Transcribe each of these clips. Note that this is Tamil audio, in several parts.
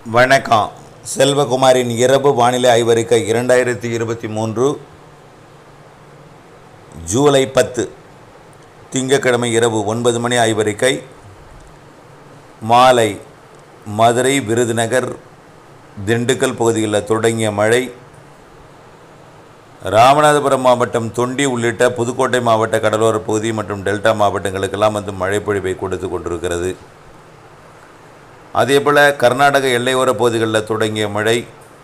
வணக்கம். செல்வகுமாரின் இரவு வானிலை ஆய்வறிக்கை 2023 ஜூலை 10 திங்கட்கிழமை இரவு 9 மணி ஆய்வறிக்கை. மாலை மதுரை, விருதுநகர், திண்டுக்கல் பகுதிகளில் தொடங்கிய மழை ராமநாதபுரம் மாவட்டம், தொண்டி உள்ளிட்ட புதுக்கோட்டை மாவட்ட கடலோர பகுதி மற்றும் டெல்டா மாவட்டங்களுக்கெல்லாம் மழை பொழிவை கொடுத்து கொண்டிருக்கிறது. அதேபோல் கர்நாடக எல்லையோர பகுதிகளில் தொடங்கிய மழை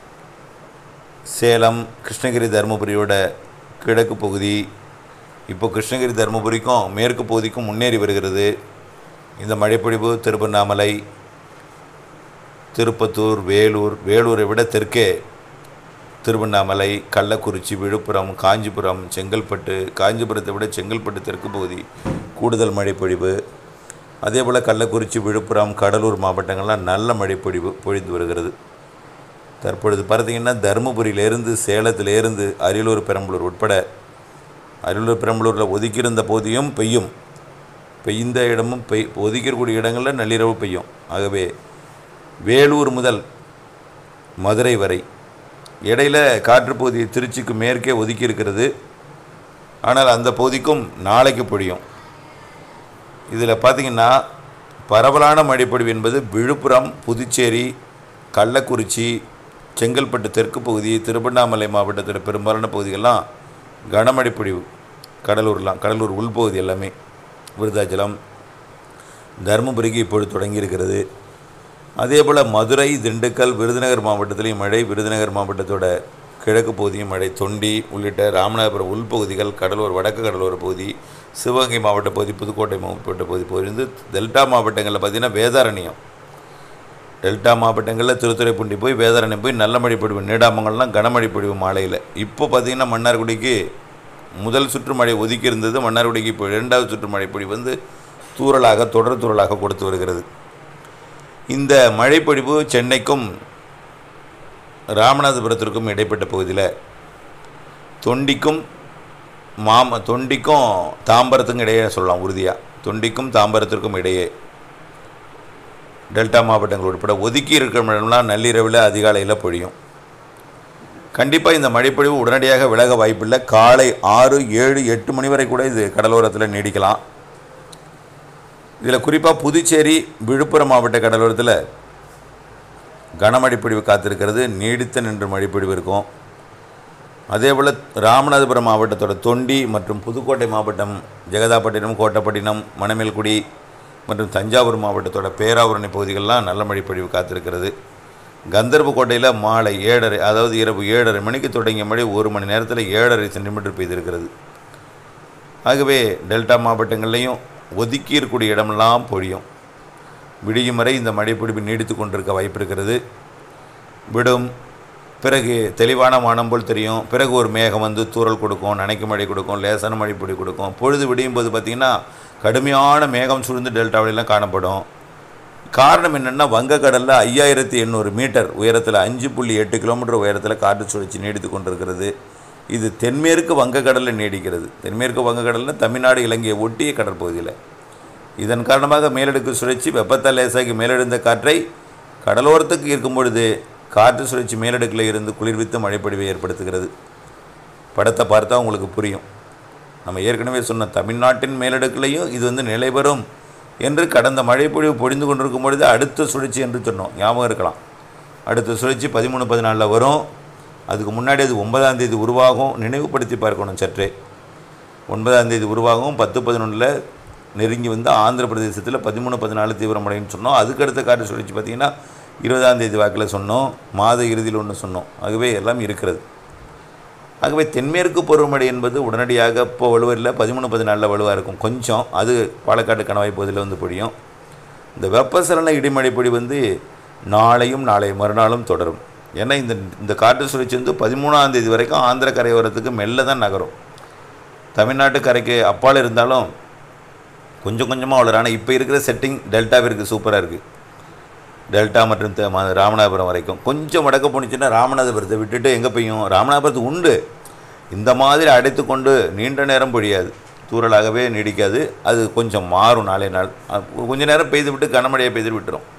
சேலம், கிருஷ்ணகிரி, தருமபுரியோட கிழக்கு பகுதி இப்போ கிருஷ்ணகிரி, தருமபுரிக்கும் மேற்கு பகுதிக்கும் முன்னேறி வருகிறது. இந்த மழைப்பொழிவு திருவண்ணாமலை, திருப்பத்தூர், வேலூரை விட தெற்கே திருவண்ணாமலை, கள்ளக்குறிச்சி, விழுப்புரம், காஞ்சிபுரம், செங்கல்பட்டு, காஞ்சிபுரத்தை விட செங்கல்பட்டு தெற்கு பகுதி கூடுதல் மழைப்பொழிவு. அதேபோல் கள்ளக்குறிச்சி, விழுப்புரம், கடலூர் மாவட்டங்கள்லாம் நல்ல மழைப்பொழிவு பொழிந்து வருகிறது. தற்பொழுது பார்த்திங்கன்னா தருமபுரியிலேருந்து, சேலத்திலேருந்து அரியலூர், பெரம்பலூர் உட்பட அரியலூர், பெரம்பலூரில் ஒதுக்கியிருந்த போதியும் பெய்யும். பெய்ந்த இடமும் ஒதுக்கக்கூடிய இடங்களில் நள்ளிரவு பெய்யும். ஆகவே வேலூர் முதல் மதுரை வரை இடையில் காற்றுப்பகுதி திருச்சிக்கு மேற்கே ஒதுக்கி இருக்கிறது. ஆனால் அந்த பகுதிக்கும் நாளைக்கு பொழியும். இதில் பார்த்திங்கன்னா பரவலான மழைப்பொழிவு என்பது விழுப்புரம், புதுச்சேரி, கள்ளக்குறிச்சி, செங்கல்பட்டு தெற்கு பகுதி, திருவண்ணாமலை மாவட்டத்தில் பெரும்பாலான பகுதிகள்லாம் கனமழை பொழிவு. கடலூர் உள்பகுதி எல்லாமே, விருதாச்சலம், தருமபுரிக்கு இப்பொழுது தொடங்கியிருக்கிறது. அதேபோல் மதுரை, திண்டுக்கல், விருதுநகர் மாவட்டத்திலையும் மழை. விருதுநகர் மாவட்டத்தோட கிழக்கு பகுதியும் மழை. தொண்டி உள்ளிட்ட ராமநாதபுரம் உள்பகுதிகள், கடலூர், வடக்கு கடலோர பகுதி, சிவகங்கை மாவட்ட பகுதி, புதுக்கோட்டை மாவட்ட பகுதி போயிருந்து டெல்டா மாவட்டங்களில் பார்த்திங்கன்னா வேதாரண்யம், டெல்டா மாவட்டங்களில் திருத்துறைப்பூண்டி போய் வேதாரண்யம் போய் நல்ல மழை பொழிவு. நீடாமங்கள்லாம் கனமழை பொழிவு மாலையில். இப்போ பார்த்திங்கன்னா மன்னார்குடிக்கு முதல் சுற்று மழை ஒதுக்கி இருந்தது. மன்னார்குடிக்கு இப்போ இரண்டாவது சுற்று மழை பொழிவு தொடர் தூறலாக கொடுத்து வருகிறது. இந்த மழைப்பொழிவு சென்னைக்கும் ராமநாதபுரத்திற்கும் இடைப்பட்ட பகுதியில் தொண்டிக்கும் தாம்பரத்துக்கும் இடையே சொல்லலாம் உறுதியாக. தொண்டிக்கும் தாம்பரத்திற்கும் இடையே டெல்டா மாவட்டங்கள் உட்பட ஒதுக்கி இருக்கிற இடம்லாம் நள்ளிரவில், அதிகாலையில் பொழியும். கண்டிப்பாக இந்த மழைப்பொழிவு உடனடியாக விலக வாய்ப்பில்லை. காலை 6, 7, 8 மணி வரை கூட இது கடலோரத்தில் நீடிக்கலாம். இதில் குறிப்பாக புதுச்சேரி, விழுப்புரம் மாவட்ட கடலோரத்தில் கனமழைப்பொழிவு காத்திருக்கிறது. நீடித்த நின்று மழைப்பொழிவு இருக்கும். அதேபோல் ராமநாதபுரம் மாவட்டத்தோட தொண்டி மற்றும் புதுக்கோட்டை மாவட்டம், ஜெகதாப்பட்டினம், கோட்டப்பட்டினம், மணமேல்குடி மற்றும் தஞ்சாவூர் மாவட்டத்தோட பேராவூரணி பகுதிகளெலாம் நல்ல மழைப்பொழிவு காத்திருக்கிறது. கந்தர்போட்டையில் மாலை 7:30, அதாவது இரவு 7:30 மணிக்கு தொடங்கிய மழை 1 மணி நேரத்தில் 7.5 சென்டிமீட்டர் பெய்திருக்கிறது. ஆகவே டெல்டா மாவட்டங்கள்லேயும் ஒதுக்கி இருக்கக்கூடிய இடமெல்லாம் பொழியும். விடியும் வரை இந்த மழைப்பொழிவு நீடித்து கொண்டிருக்க வாய்ப்பு இருக்கிறது. விடும் பிறகு தெளிவான வானம் போல் தெரியும். பிறகு ஒரு மேகம் தூறல் கொடுக்கும், நனைக்கும் மழை கொடுக்கும், லேசான மழைப்பொழிவு கொடுக்கும். பொழுது விடியும் போது பார்த்திங்கன்னா கடுமையான மேகம் சூழ்ந்து டெல்டாவிலாம் காணப்படும். காரணம் என்னென்னா, வங்கக்கடலில் 5800 மீட்டர் உயரத்தில் 5.8 கிலோமீட்டர் உயரத்தில் காற்று சுழற்சி நீடித்து கொண்டிருக்கிறது. இது தென்மேற்கு வங்கக்கடலில் நீடிக்கிறது. தென்மேற்கு வங்கக்கடலில் தமிழ்நாடு, இலங்கையை ஒட்டிய கடற்பகுதியில். இதன் காரணமாக மேலடுக்கு சுழற்சி வெப்பத்தால் லேசாகி மேலெழுந்த காற்றை கடலோரத்துக்கு இருக்கும் பொழுது காற்று சுழற்சி மேலடுக்கில் இருந்து குளிர்வித்து மழைப்பொழிவை ஏற்படுத்துகிறது. படத்தை பார்த்தா உங்களுக்கு புரியும். நம்ம ஏற்கனவே சொன்ன தமிழ்நாட்டின் மேலடுக்கிலையும் இது நிலைபெறும் என்று கடந்த மழைப்பொழிவு பொழிந்து கொண்டிருக்கும் பொழுது அடுத்த சுழற்சி என்று சொன்னோம், ஞாபகம் இருக்கலாம். அடுத்த சுழற்சி 13, 14 வரும். அதுக்கு முன்னாடி அது 9ஆம் தேதி உருவாகும். நினைவுபடுத்தி பார்க்கணும் சற்றே. 9ஆம் தேதி உருவாகும். 10, 11 நெருங்கி ஆந்திர பிரதேசத்தில் 13, 14 தீவிரமடைன்னு சொன்னோம். அதுக்கடுத்த காற்று சுழற்சி பார்த்திங்கன்னா 20ஆம் தேதி வாக்கில் சொன்னோம். மாத இறுதியில் ஒன்று சொன்னோம். ஆகவே எல்லாம் இருக்கிறது. ஆகவே தென்மேற்கு பருவமழை என்பது உடனடியாக இப்போ வலுவில்லை. 13, 14 வலுவாக இருக்கும். கொஞ்சம் அது பாலக்காடு, கணவாய் பகுதியில் பொழியும். இந்த வெப்பசலன இடிமழை பொழி நாளையும் நாளை மறுநாளும் தொடரும். ஏன்னா இந்த காற்று சுழற்சி 13ஆம் தேதி வரைக்கும் ஆந்திர கரையோரத்துக்கு மெல்ல தான் நகரும். தமிழ்நாட்டு கரைக்கு அப்பால் இருந்தாலும் கொஞ்சம் கொஞ்சமாக வளரும். ஆனால் இப்போ இருக்கிற செட்டிங் டெல்டாவிற்கு சூப்பராக இருக்குது. டெல்டா மற்றும் ராமநாதபுரம் வரைக்கும். கொஞ்சம் வடக்க போணுச்சுன்னா ராமநாதபுரத்தை விட்டுட்டு எங்கே பெய்யும்? ராமநாதபுரத்துக்கு உண்டு. இந்த மாதிரி அடைத்து கொண்டு நீண்ட நேரம் பொழியாது. தூறலாகவே நீடிக்காது. அது கொஞ்சம் மாறும். நாளே நாள் கொஞ்சம் நேரம் பெய்து விட்டு கனமழையை பெய்து விட்டுரும்.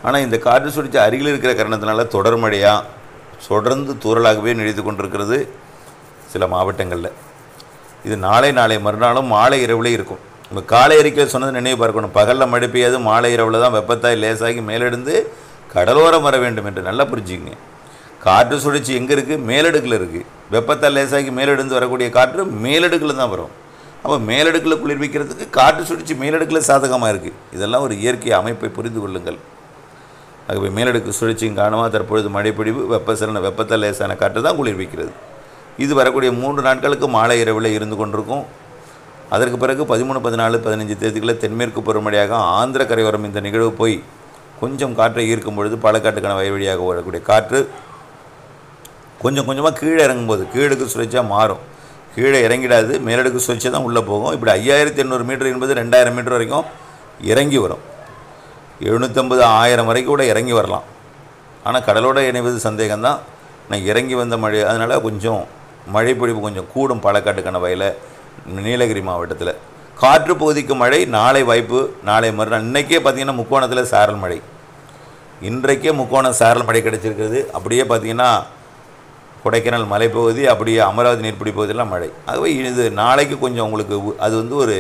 ஆனால் இந்த காற்று சுழற்சி அருகில் இருக்கிற காரணத்தினால தொடர் மழையாக தொடர்ந்து தூறலாகவே நீடித்து கொண்டிருக்கிறது சில மாவட்டங்களில். இது நாளை மறுநாளும் மாலை இரவுலே இருக்கும். நம்ம காலை அறிக்கையில் சொன்னது நினைவு பார்க்கணும். பகலில் மழை பெய்யாது, மாலை இரவில் தான் வெப்பத்தாய் லேசாகி மேலெடுந்து கடலோரம் வர வேண்டும் என்று நல்லா புரிஞ்சுக்கங்க. காற்று சுழற்சி எங்கே இருக்குது? மேலடுக்கில் இருக்குது. வெப்பத்தால் லேசாகி மேலெடுந்து வரக்கூடிய காற்று மேலடுக்கில் தான் வரும். அப்போ மேலடுக்கில் குளிர்விக்கிறதுக்கு காற்று சுழற்சி மேலடுக்கில் சாதகமாக இருக்குது. இதெல்லாம் ஒரு இயற்கை அமைப்பை புரிந்து கொள்ளுங்கள். ஆகவே மேலடுக்கு சுழற்சியின் காரணமாக தற்பொழுது மழைப்பொழிவு வெப்பத்தால் லேசான காற்று தான் குளிர்விக்கிறது. இது வரக்கூடிய 3 நாட்களுக்கு மாலை இரவில் இருந்து கொண்டிருக்கும். அதற்கு பிறகு 13, 14, 15 தேதிகளில் தென்மேற்கு பருவமழையாக ஆந்திர கரையோரம் இந்த நிகழ்வு போய் கொஞ்சம் காற்றை ஈர்க்கும் பொழுது பாலக்காட்டுக்கான வயல் வழியாக வரக்கூடிய காற்று கொஞ்சம் கொஞ்சமாக கீழே இறங்கும்போது கீழடுக்கு சுழற்சியாக மாறும். கீழே இறங்கிடாது, மேலடுக்கு சுழற்சி தான் உள்ளே போகும். இப்படி 5800 மீட்டர் என்பது 2000 மீட்டர் வரைக்கும் இறங்கி வரும். 750, 1000 வரைக்கும் கூட இறங்கி வரலாம். ஆனால் கடலோடு இணைவது சந்தேகம்தான். நான் இறங்கி வந்த மழை, அதனால் கொஞ்சம் மழைப்பொழிவு கொஞ்சம் கூடும் பாலக்காட்டுக்கான வயலை நீலகிரி மாவட்டத்தில். காற்று பகுதிக்கு மழை நாளை வாய்ப்பு. நாளை மறுநாள் இன்றைக்கே பார்த்திங்கன்னா முக்கோணத்தில் சாரல் மழை. இன்றைக்கே முக்கோணம் சாரல் மழை கிடைச்சிருக்கிறது. அப்படியே பார்த்திங்கன்னா கொடைக்கானல் மலைப்பகுதி, அப்படியே அமராவதி நீர்ப்பிடி பகுதியெல்லாம் மழை. ஆகவே இது நாளைக்கு கொஞ்சம் உங்களுக்கு அது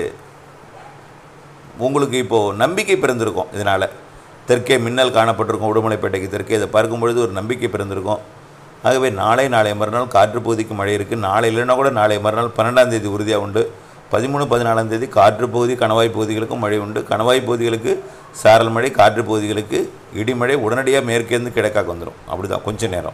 உங்களுக்கு இப்போது நம்பிக்கை பிறந்திருக்கும். இதனால் தெற்கே மின்னல் காணப்பட்டிருக்கும். உடுமலைப்பேட்டைக்கு தெற்கே இதை பார்க்கும்பொழுது ஒரு நம்பிக்கை பிறந்திருக்கும். ஆகவே நாளை மறுநாள் காற்று பகுதிக்கு மழை இருக்குது. நாளை இல்லைன்னா கூட நாளை மறுநாள் 12ஆம் தேதி உறுதியாக உண்டு. 13, 14ஆம் தேதி காற்று பகுதி கணவாய் பகுதிகளுக்கும் மழை உண்டு. கணவாய் பகுதிகளுக்கு சாரல் மழை, காற்று பகுதிகளுக்கு இடிமழை உடனடியாக மேற்கேருந்து கிழக்காக வந்துடும். அப்படி தான் கொஞ்சம் நேரம்.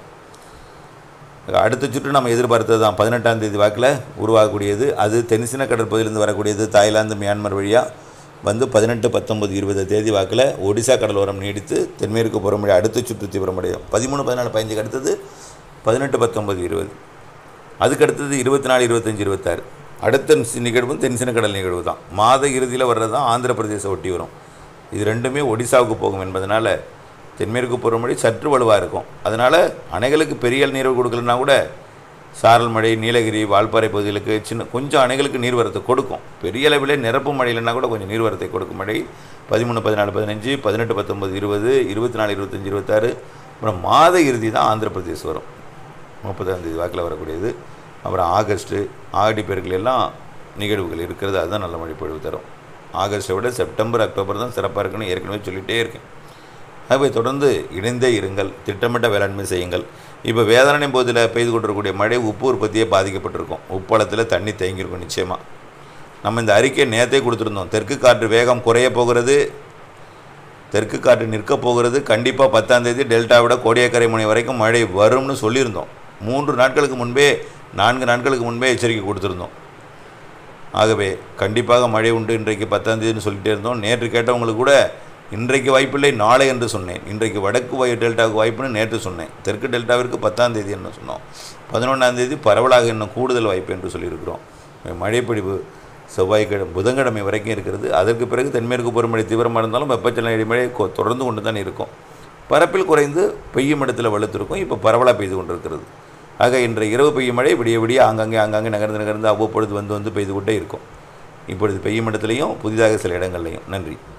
அடுத்த சுற்று நம்ம எதிர்பார்த்தது தான் 18ஆம் தேதி வாக்கில் உருவாகக்கூடியது. அது தென்சீன கடற்பகுதியிலிருந்து வரக்கூடியது. தாய்லாந்து, மியான்மர் வழியாக வந்து 18, 19, 20 தேதி வாக்கில் ஒடிசா கடலோரம் நீடித்து தென்மேற்கு பருவமழை அடுத்த சுற்று தீவிரமடையும். 13, 14, 15 அடுத்தது 18, 19, 20. அதுக்கு அடுத்தது 24, 25, 26. அடுத்த நிகழ்வும் தென்சீன கடல் நிகழ்வு தான். மாத இறுதியில் வர்றது தான் ஆந்திர பிரதேசம் ஒட்டி வரும். இது ரெண்டுமே ஒடிசாவுக்கு போகும் என்பதனால் தென்மேற்கு பருவமழை சற்று வலுவாக இருக்கும். அதனால் அணைகளுக்கு பெரிய நீர் கொடுக்கலன்னா கூட சாரல் மழை, நீலகிரி, வால்பாறை பகுதிகளுக்கு கொஞ்சம் அணைகளுக்கு நீர்வரத்தை கொடுக்கும். பெரிய அளவிலே நிரப்பு மழை இல்லைன்னா கூட கொஞ்சம் நீர்வரத்தை கொடுக்கும் மழை. 13, 14, 15, 18, 19, 20, 24, 25, 26. அப்புறம் மாத இறுதி தான் ஆந்திர பிரதேசம் வரும். 30ஆம் தேதி வாக்கில் வரக்கூடியது. அப்புறம் ஆகஸ்ட்டு, ஆடி பெருக்கில் எல்லாம் நிகழ்வுகள் இருக்கிறது. அதுதான் நல்ல மழை பொழிவு தரும். ஆகஸ்ட்டை விட செப்டம்பர், அக்டோபர் தான் சிறப்பாக இருக்குன்னு ஏற்கனவே சொல்லிகிட்டே இருக்கேன். ஆகவே தொடர்ந்து இணைந்தே இருங்கள், திட்டமிட்ட வேளாண்மை செய்யுங்கள். இப்போ வேதாரண்யம் பகுதியில் பெய்து கொண்டிருக்கக்கூடிய மழை உப்பு உற்பத்தியே பாதிக்கப்பட்டிருக்கும். உப்பளத்தில் தண்ணி தேங்கியிருக்கும். நிச்சயமாக நம்ம இந்த அறிக்கையை நேற்றே கொடுத்துருந்தோம். தெற்கு காற்று வேகம் குறைய போகிறது, தெற்கு காற்று நிற்கப் போகிறது. கண்டிப்பாக 10ஆம் தேதி டெல்டாவிட கோடியக்கரை முனை வரைக்கும் மழை வரும்னு சொல்லியிருந்தோம். 3 நாட்களுக்கு முன்பே, 4 நாட்களுக்கு முன்பே எச்சரிக்கை கொடுத்துருந்தோம். ஆகவே கண்டிப்பாக மழை உண்டு இன்றைக்கு 10ஆம் தேதினு சொல்லிகிட்டே இருந்தோம். நேற்று கேட்டவங்களுக்கு கூட இன்றைக்கு வாய்ப்பில்லை நாளை என்று சொன்னேன். இன்றைக்கு வடக்கு டெல்டாவுக்கு வாய்ப்புன்னு நேற்று சொன்னேன். தெற்கு டெல்டாவிற்கு 10ஆம் தேதி என்ன சொன்னோம். 11ஆம் தேதி பரவலாக இன்னும் கூடுதல் வாய்ப்பு என்று சொல்லியிருக்கிறோம். மழைப்பொழிவு செவ்வாய்க்கிழமை, புதன்கிழமை வரைக்கும் இருக்கிறது. அதற்கு பிறகு தென்மேற்கு பருவமழை தீவிரமாக இருந்தாலும் வெப்பச்சலன இடைமழை தொடர்ந்து கொண்டு தான் இருக்கும். பரப்பில் குறைந்து பெய்யும் இடத்துல வலுத்திருக்கும். இப்போ பரவலாக பெய்து கொண்டிருக்கிறது. ஆக இன்றைய இரவு பெய்யும் மழை விடிய விடிய ஆங்காங்கே நகர்ந்து அவ்வப்பொழுது வந்து பெய்து கொண்டே இருக்கும். இப்பொழுது பெய்யும் இடத்துலையும் புதிதாக சில இடங்கள்லையும். நன்றி.